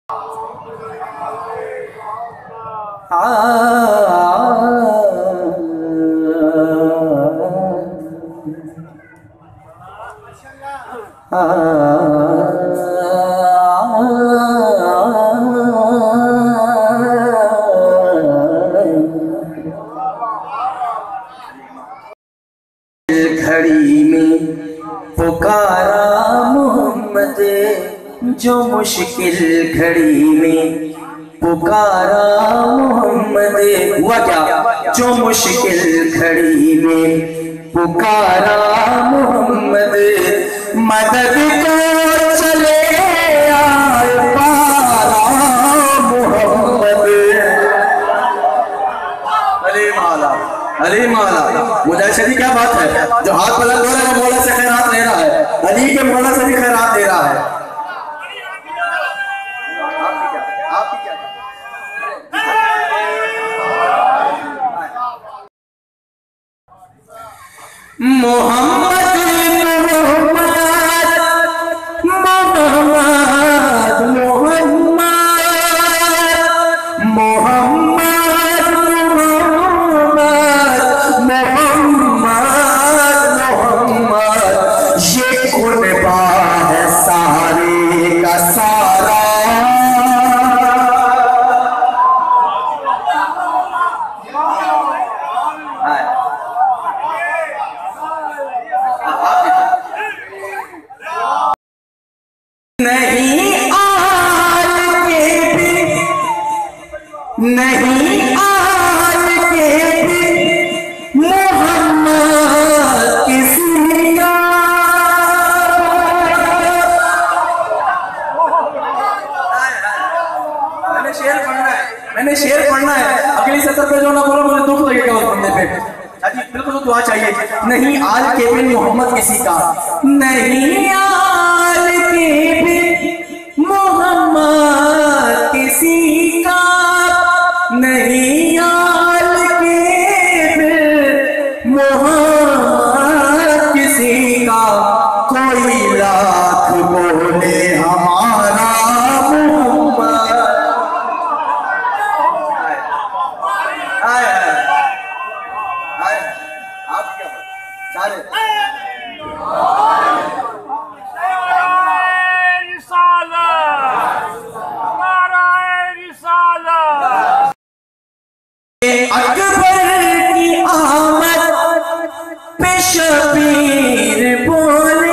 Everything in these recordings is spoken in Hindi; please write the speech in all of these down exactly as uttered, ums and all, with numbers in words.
घड़ी में पुकारा मोहम्मद, जो मुश्किल घड़ी में पुकारा मोहम्मद। हुआ क्या? जो मुश्किल घड़ी में पुकारा मोहम्मद, मदद को चले आए पारा मोहम्मद। अरे माला, अरे माला, मुजाहिद क्या बात है? जो हाथ बुलंद हो रहा है मौला से खैरात ले रहा है, अली के मौला से भी खैरात दे रहा है। मोहम्मद मोहम्मद मोहम्मद मोहम्मद मोहम्मद मोहम्मद मोहम्मद, ये कुर्बा है सारे का सारा। नहीं आल के भी, नहीं आल के भी मोहम्मद किसी का। मैंने शेर पढ़ना है, मैंने शेर पढ़ना है। अगली सतर पे जो ना बोलो मुझे दुख लगेगा उस पढ़ने पे। बिल्कुल तो दुआ चाहिए। नहीं आल के भी मोहम्मद किसी का, नहीं आल के भी मोहम्मद किसी का, नहीं आल के भी मोहम्मद किसी का। कोई लाख बोले हमारा मोहम्मद। आप क्या सारे अकबर की आमद पे शबीर बोले,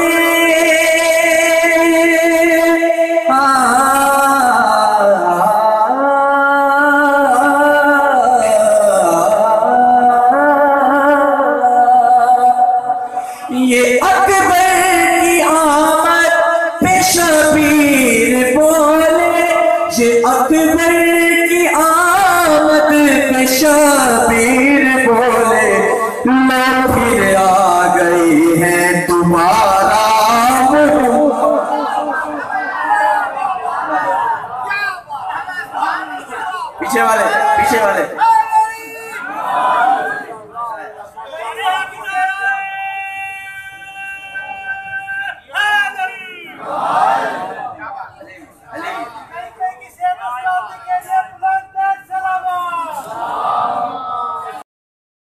ये अकबर की आमद पे शबीर बोले, ये अकबर की आमद पे शबीर बोले। लो फिर आ गई है तुम्हारा पीछे वाले, पीछे वाले